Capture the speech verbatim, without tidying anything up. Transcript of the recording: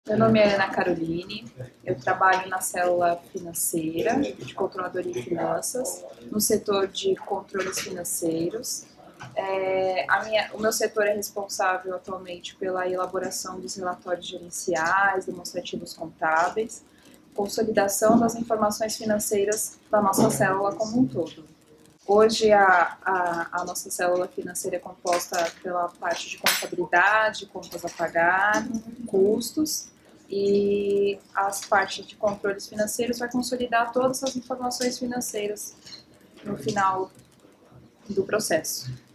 Meu nome é Ana Caroline, eu trabalho na célula financeira de controladoria e finanças, no setor de controles financeiros. É, a minha, o meu setor é responsável atualmente pela elaboração dos relatórios gerenciais, demonstrativos contábeis, consolidação das informações financeiras da nossa célula como um todo. Hoje a, a, a nossa célula financeira é composta pela parte de contabilidade, contas a pagar, custos, e as partes de controles financeiros vai consolidar todas as informações financeiras no final do processo.